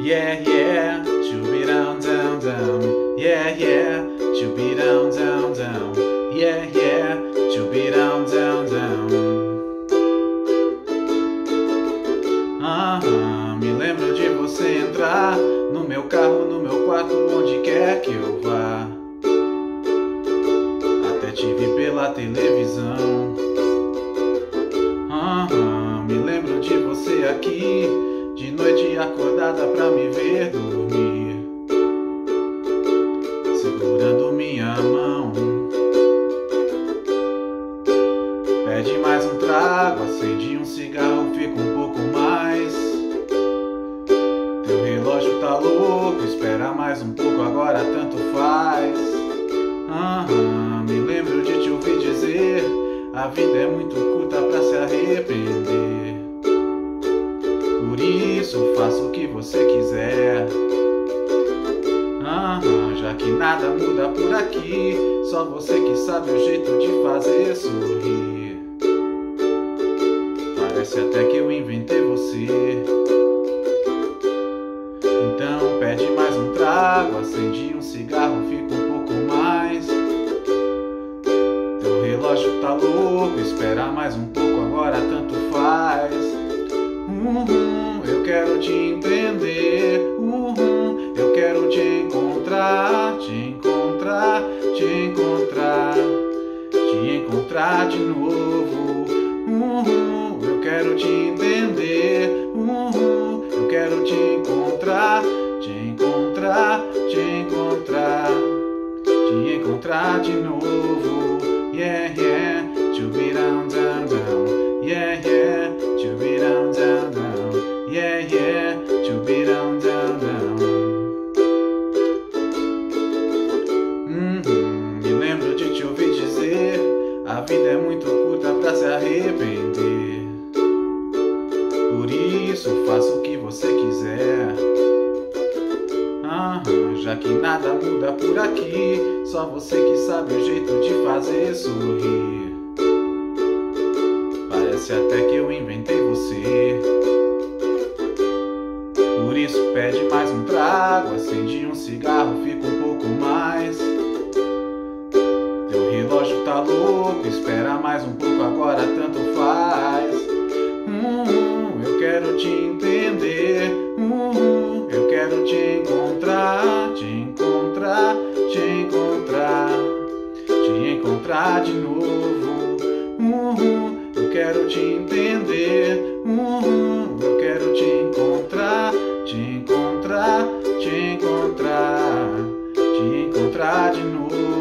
Yeah, yeah, chubby down, down, down. Yeah, yeah, chubby down, down, down. Yeah, yeah, chubby down, down, down. Me lembro de você entrar no meu carro, no meu quarto, onde quer que eu vá. Até te vi pela televisão. Me lembro de você aqui, de noite acordada pra me ver dormir, segurando minha mão. Pede mais um trago, acende um cigarro, fica um pouco mais. Teu relógio tá louco, espera mais um pouco, agora tanto faz. Me lembro de te ouvir dizer: a vida é muito curta pra se arrepender. Por isso faça o que você quiser. Já que nada muda por aqui, só você que sabe o jeito de fazer sorrir. Parece até que eu inventei você. Então pede mais um trago, acende um cigarro, fica um pouco mais. Teu relógio tá louco, espera mais um pouco, agora tanto faz. Eu quero te entender. Eu quero te encontrar, te encontrar, te encontrar, te encontrar de novo. Eu quero te entender. Eu quero te encontrar, te encontrar, te encontrar, te encontrar de novo. Yeah, yeah, chubby down, down, down. Yeah, yeah, chubby down, down, down. Yeah, yeah, chubby down, down, down. Me lembro de te ouvir dizer: a vida é muito curta pra se arrepender. Por isso faça o que você quiser. Já que nada muda por aqui, só você que sabe o jeito de fazer sorrir. Parece até que eu inventei você. Por isso pede mais um trago, acende um cigarro, fica um pouco mais. Teu relógio tá louco, espera mais um pouco, agora tanto faz. Eu quero te entender. Eu quero te encontrar, te encontrar, te encontrar, te encontrar de novo. Eu quero te entender. Eu quero te encontrar, te encontrar, te encontrar, te encontrar de novo.